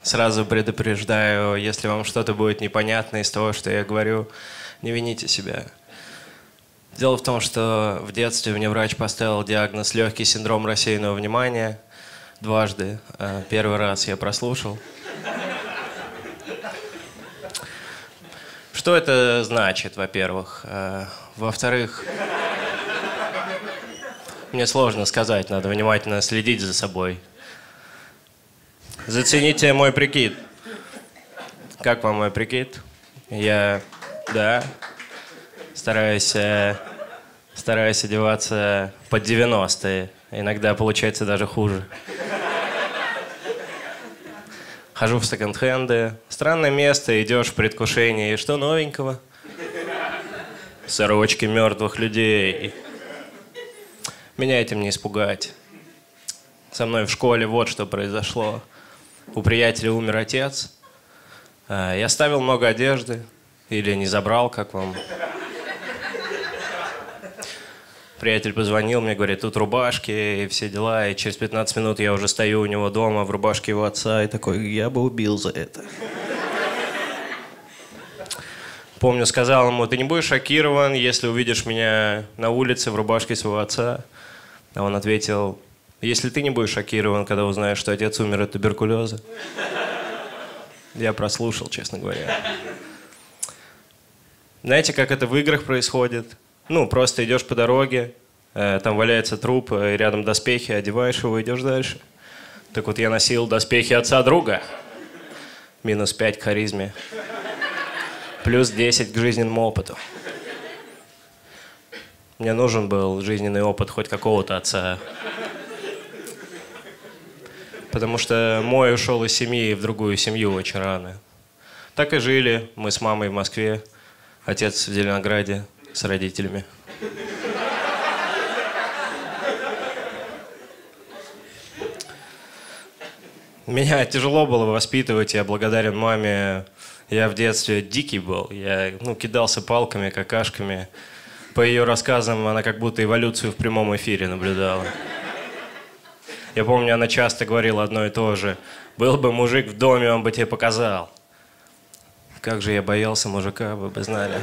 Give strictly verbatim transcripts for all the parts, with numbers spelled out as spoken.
Сразу предупреждаю, если вам что-то будет непонятно из того, что я говорю, не вините себя. Дело в том, что в детстве мне врач поставил диагноз легкий синдром рассеянного внимания дважды. Первый раз я прослушал. Что это значит, во-первых? Во-вторых, мне сложно сказать, надо внимательно следить за собой. Зацените мой прикид. Как вам мой прикид? Я, да, стараюсь, стараюсь одеваться под девяностые. Иногда получается даже хуже. Хожу в секонд-хенды. Странное место, идешь в предвкушении. И что новенького? Сорочки мертвых людей. Меня этим не испугать. Со мной в школе вот что произошло. У приятеля умер отец. Я оставил много одежды. Или не забрал, как вам. Приятель позвонил мне, говорит, тут рубашки и все дела. И через пятнадцать минут я уже стою у него дома в рубашке его отца. И такой, я бы убил за это. Помню, сказал ему, ты не будешь шокирован, если увидишь меня на улице в рубашке своего отца. А он ответил, если ты не будешь шокирован, когда узнаешь, что отец умер от туберкулеза. Я прослушал, честно говоря. Знаете, как это в играх происходит? Ну, просто идешь по дороге, э, там валяется труп, э, рядом доспехи, одеваешь его, идешь дальше. Так вот, я носил доспехи отца друга. Минус пять к харизме. Плюс десять к жизненному опыту. Мне нужен был жизненный опыт хоть какого-то отца. Потому что мой ушел из семьи в другую семью очень рано. Так и жили мы с мамой в Москве, отец в Зеленограде с родителями. Меня тяжело было воспитывать, я благодарен маме. Я в детстве дикий был, я ну, кидался палками, какашками. По ее рассказам, она как будто эволюцию в прямом эфире наблюдала. Я помню, она часто говорила одно и то же. Был бы мужик в доме, он бы тебе показал. Как же я боялся мужика, вы бы знали.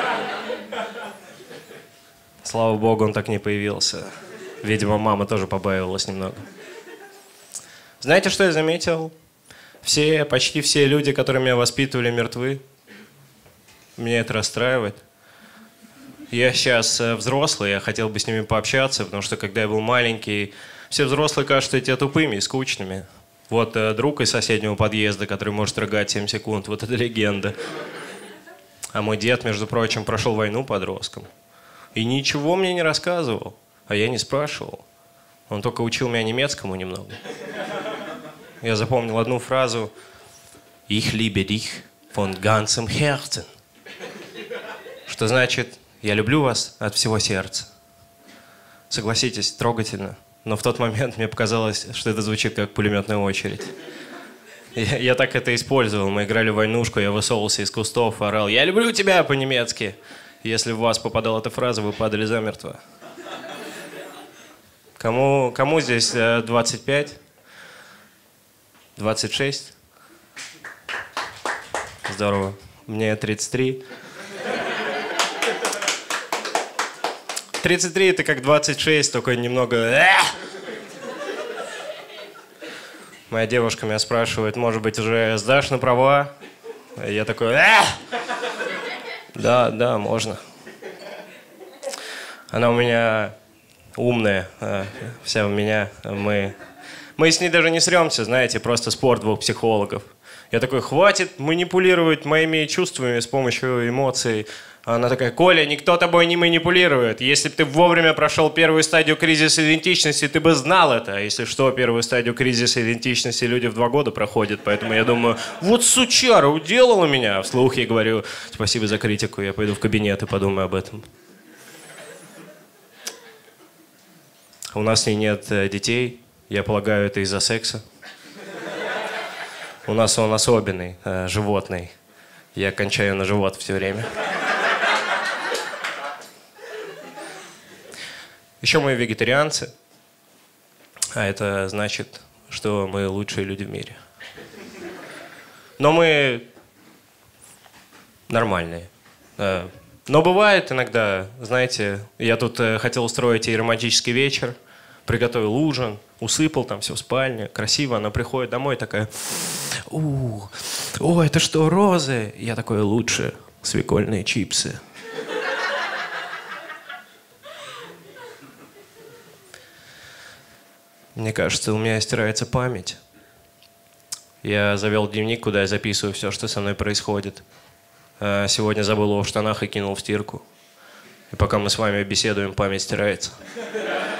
Слава богу, он так не появился. Видимо, мама тоже побаивалась немного. Знаете, что я заметил? Все, почти все люди, которые меня воспитывали, мертвы. Меня это расстраивает. Я сейчас взрослый, я хотел бы с ними пообщаться, потому что, когда я был маленький, все взрослые кажутся тебе тупыми и скучными. Вот э, друг из соседнего подъезда, который может рыгать семь секунд, вот это легенда. А мой дед, между прочим, прошел войну подростком. И ничего мне не рассказывал, а я не спрашивал. Он только учил меня немецкому немного. Я запомнил одну фразу «Ich liebe dich von ganzem Herzen», что значит «я люблю вас от всего сердца». Согласитесь, трогательно. Но в тот момент мне показалось, что это звучит как пулеметная очередь. Я, я так это использовал. Мы играли в войнушку, я высовывался из кустов, орал «Я люблю тебя» по-немецки. Если в вас попадала эта фраза, вы падали замертво. Кому, кому здесь двадцать пять? двадцать шесть? Здорово. Мне тридцать три. тридцать три это как двадцать шесть, только немного... Моя девушка меня спрашивает, может быть, уже сдашь на права? Я такой... Да, да, можно. Она у меня умная, вся у меня. Мы, мы с ней даже не сремся, знаете, просто спор двух психологов. Я такой, хватит манипулировать моими чувствами с помощью эмоций. А она такая, Коля, никто тобой не манипулирует. Если бы ты вовремя прошел первую стадию кризиса идентичности, ты бы знал это. А если что, первую стадию кризиса идентичности люди в два года проходят. Поэтому я думаю, вот сучара уделала меня. Вслух я говорю, спасибо за критику, я пойду в кабинет и подумаю об этом. У нас с ней нет детей. Я полагаю, это из-за секса. У нас он особенный, животный. Я кончаю на живот все время. Еще мы вегетарианцы, а это значит, что мы лучшие люди в мире. Но мы нормальные. Но бывает иногда, знаете, я тут хотел устроить ей романтический вечер, приготовил ужин, усыпал там все в спальне, красиво. Она приходит домой такая: у, о, это что, розы? Я такой: лучше свекольные чипсы. Мне кажется, у меня стирается память. Я завел дневник, куда я записываю все, что со мной происходит. Сегодня забыл его в штанах и кинул в стирку. И пока мы с вами беседуем, память стирается.